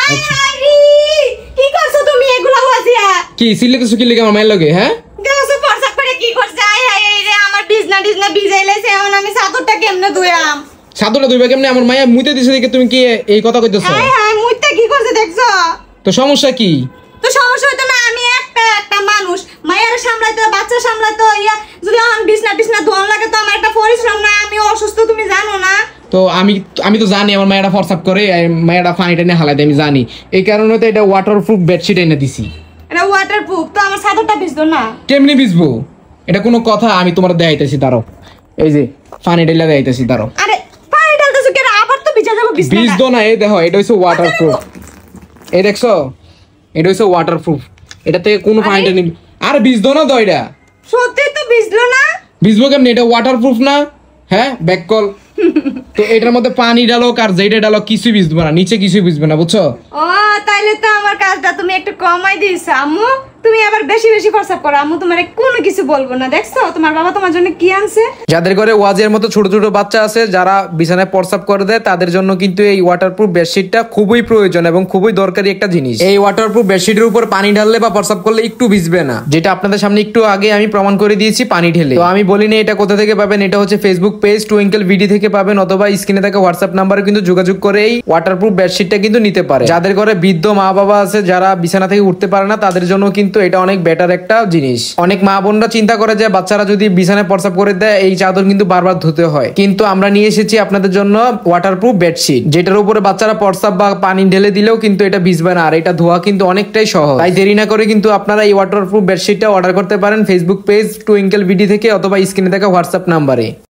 কি করছো তুমি এগুলা ওয়াজিয়া? কি সিলেতেছো কি লাগে আমার মায়ের লগে? হ্যাঁ দেওসে ফরসাক করে কি করছে? আয় হায় এই রে আমার বিজনা ডিজনা ভিজাইলেছে, এখন আমি চাদরটা কেমনে ধুয়াম? চাদরটা ধুইবা কেমনে? আমার মায়া মুইতে দিছে দেখে তুমি কি এই কথা কইতেছো? হায় হায় মুইতে কি করছে দেখছো? তো সমস্যা কি? তো সমস্যা হইতো না, আমি একটা মানুষ মায়ের সামলাইতে বাচ্চা সামলাইতে ইয়া, যদি আমার বিছনা ধোন লাগে তো আমার একটা পরিশ্রম না, আমি অসুস্থ তুমি জানো না? তো আমি তো জানি আমার মায়েরা ফরসাপ করে, মায়েরা পানিটা নিয়ে হালাইতে আমি জানি, এই কারণে তো এটা ওয়াটারপ্রুফ বেডশিট এনে দিছি। এটা ওয়াটারপ্রুফ তো আমার চাদরটা ভিজতো না? কেমনি ভিজবো? এটা কোনো কথা? আমি তোমার দেখাইতেছি, দাঁড়াও, এই যে পানি ঢেলে দেখাইতেছি, দাঁড়াও। আরে পানি ঢালতেছো কেন? আবার তো ভিজা যাবো বিছনাটা। ভিজতো না, এই দেখো এটা হচ্ছে ওয়াটারপ্রুফ, এই দেখছো এটা হচ্ছে ওয়াটারপ্রুফ, এটাতে কোনো পানিটা নেই। আর ভিজতো না তো? এটা সত্যি তো ভিজলো না? ভিজবো কেমনি? এটা ওয়াটারপ্রুফ না? হ্যাঁ ব্যাককল তো এটার মধ্যে পানি ডালো আর যেটা ডালো কিছুই ভিজবে না, নিচে কিছুই ভিজবে না, বুঝছো? ও তাইলে তো আমার কাজটা তুমি একটু কমাই দিয়েছো আম্মু। তুমি আবার বেশি বেশি খরচা করো আম্মু, তোমার কোনো কিছু বলবো না। দেখছো তোমার বাবা তোমার জন্য কি আনছে? যাদের ঘরে ওয়াজের মতো ছোট ছোট বাচ্চা আছে যারা বিছানায় প্রস্রাব করে দেয়, তাদের জন্য কিন্তু এই ওয়াটারপ্রুফ বেডশিটটা খুবই প্রয়োজন এবং খুবই দরকারি একটা জিনিস। এই ওয়াটারপ্রুফ বেডশিটের উপর পানি ঢাললে বা প্রস্রাব করলে একটু ভিজবে না, যেটা আপনাদের সামনে একটু আগে আমি প্রমাণ করে দিয়েছি পানি ঢেলে। তো আমি বলিনি এটা কোথা থেকে পাবেন, এটা হচ্ছে ফেসবুক পেজ টুইঙ্কেল ভিডি থেকে পাবেন, অথবা স্ক্রিনে থাকা হোয়াটসঅ্যাপ নাম্বারে কিন্তু যোগাযোগ করে এই ওয়াটারপ্রুফ বেডশিটটা কিন্তু নিতে পারে। যাদের ঘরে বৃদ্ধ মা বাবা আছে যারা বিছানা থেকে উঠতে পারে না, তাদের জন্য কিন্তু এটা অনেক বেটার একটা জিনিস। অনেক মা বোনরা চিন্তা করে যে বাচ্চারা যদি বিছানায় প্রস্রাব করে দেয় এই চাদর কিন্তু বারবার ধুতে হয়, কিন্তু আমরা নিয়ে এসেছি আপনাদের জন্য ওয়াটারপ্রুফ বেডশিট, যেটার উপরে বাচ্চারা প্রস্রাব বা পানি ঢেলে দিলেও কিন্তু এটা ভিজবে না, আর এটা ধোয়া কিন্তু অনেকটাই সহজ। তাই দেরি না করে কিন্তু আপনারা এই ওয়াটারপ্রুফ বেডশিটটা অর্ডার করতে পারেন ফেসবুক পেজ টুইঙ্কেল ভিডি থেকে, অথবা স্ক্রিনে থাকা হোয়াটসঅ্যাপ নাম্বারে।